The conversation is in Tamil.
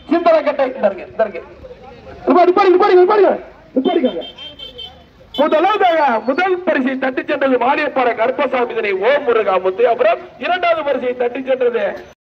சிந்தரக்கட்டை முதல் பரிசை தட்டி சென்றது மானியப்பாறை கருப்பசாமி ஓம் முருகாமுத்து. அப்புறம் இரண்டாவது பரிசை தட்டி சென்றது